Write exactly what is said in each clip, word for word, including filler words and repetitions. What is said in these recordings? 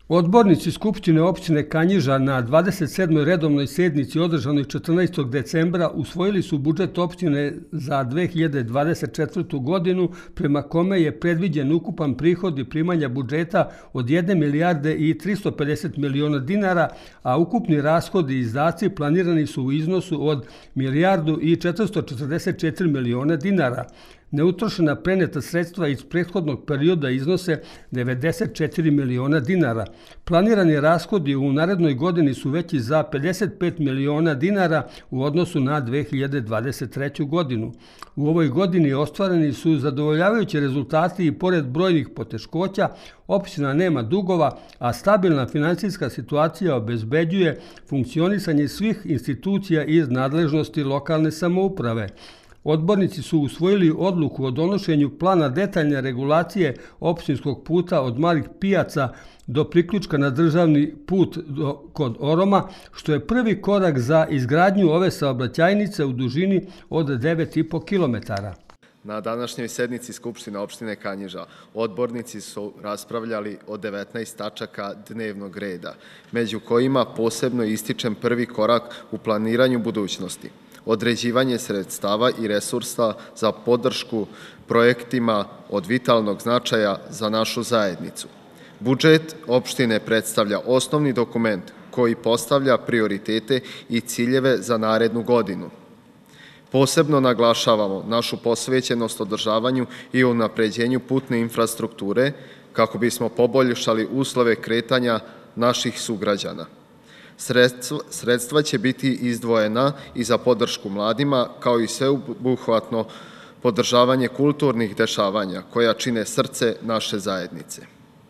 Odbornici Skupštine opštine Kanjiža na dvadeset sedmoj redovnoj sednici održanoj četrnaestog decembra usvojili su budžet opštine za dve hiljade dvadeset četvrtu. godinu, prema kome je predviđen ukupan prihod i primanja budžeta od jedne milijarde i tristo pedeset miliona dinara, a ukupni rashodi i izdaci planirani su u iznosu od milijardu i četiristo četrdeset četiri miliona dinara. Neutrošena preneta sredstva iz prethodnog perioda iznose devedeset četiri miliona dinara. Planirani rashodi u narednoj godini su veći za pedeset pet miliona dinara u odnosu na dve hiljade dvadeset treću. godinu. U ovoj godini ostvareni su zadovoljavajući rezultati i pored brojnih poteškoća, opština nema dugova, a stabilna finansijska situacija obezbeđuje funkcionisanje svih institucija iz nadležnosti lokalne samouprave. Odbornici su usvojili odluku o donošenju plana detaljne regulacije opštinskog puta od Malih Pijaca do priključka na državni put do, kod Oroma, što je prvi korak za izgradnju ove saobraćajnice u dužini od devet i po kilometara. Na današnjoj sednici Skupštine opštine Kanjiža odbornici su raspravljali o devetnaest tačaka dnevnog reda, među kojima posebno ističem prvi korak u planiranju budućnosti. Određivanje sredstava i resursa za podršku projektima od vitalnog značaja za našu zajednicu. Budžet opštine predstavlja osnovni dokument koji postavlja prioritete i ciljeve za narednu godinu. Posebno naglašavamo našu posvećenost održavanju i unapređenju putne infrastrukture kako bismo poboljšali uslove kretanja naših sugrađana. Sredstva, sredstva će biti izdvojena i za podršku mladima, kao i sveobuhvatno podržavanje kulturnih dešavanja koja čine srce naše zajednice.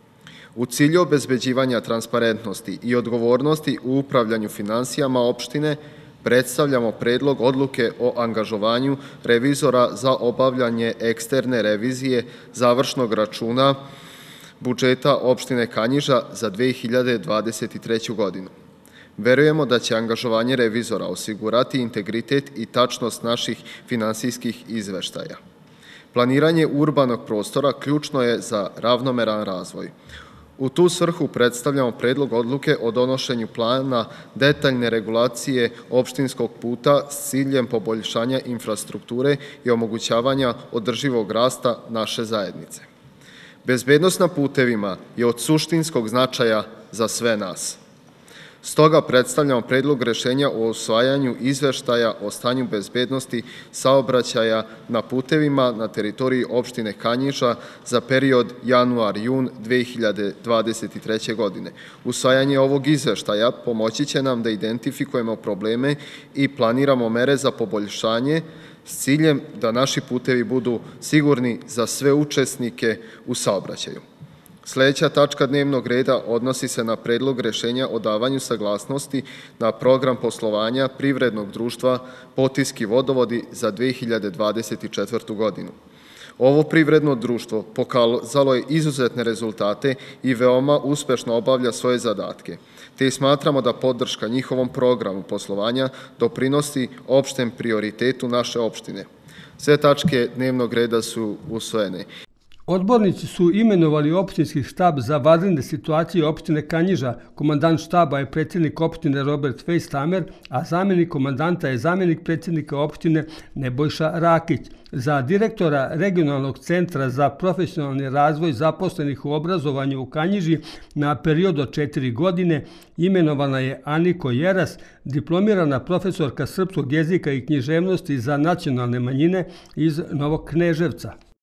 U cilju obezbeđivanja transparentnosti i odgovornosti u upravljanju finansijama opštine predstavljamo predlog odluke o angažovanju revizora za obavljanje eksterne revizije završnog računa budžeta opštine Kanjiža za dve hiljade dvadeset treću. godinu. Verujemo da će angažovanje revizora osigurati integritet i tačnost naših finansijskih izveštaja. Planiranje urbanog prostora ključno je za ravnomeran razvoj. U tu svrhu predstavljamo predlog odluke o donošenju plana detaljne regulacije opštinskog puta s ciljem poboljšanja infrastrukture i omogućavanja održivog rasta naše zajednice. Bezbednost na putevima je od suštinskog značaja za sve nas. Stoga predstavljamo predlog rešenja o usvajanju izveštaja o stanju bezbednosti saobraćaja na putevima na teritoriji opštine Kanjiža za period januar-jun dve hiljade dvadeset treće. godine. Usvajanje ovog izveštaja pomoći će nam da identifikujemo probleme i planiramo mere za poboljšanje s ciljem da naši putevi budu sigurni za sve učesnike u saobraćaju. Sljedeća tačka dnevnog reda odnosi se na predlog rešenja o davanju saglasnosti na program poslovanja privrednog društva Potiski vodovodi za dve hiljade dvadeset četvrtu. godinu. Ovo privredno društvo pokazalo je izuzetne rezultate i veoma uspešno obavlja svoje zadatke, te smatramo da podrška njihovom programu poslovanja doprinosi opštem prioritetu naše opštine. Sve tačke dnevnog reda su usvojene. Odbornici su imenovali opštinski štab za vanredne situacije opštine Kanjiža. Komandant štaba je predsjednik opštine Robert Fejstamer, a zamjenik komandanta je zamjenik predsjednika opštine Nebojša Rakić. Za direktora Regionalnog centra za profesionalni razvoj zaposlenih u obrazovanju u Kanjiži na period od četiri godine imenovana je Aniko Jeras, diplomirana profesorka srpskog jezika i književnosti za nacionalne manjine iz Novog Kneževca.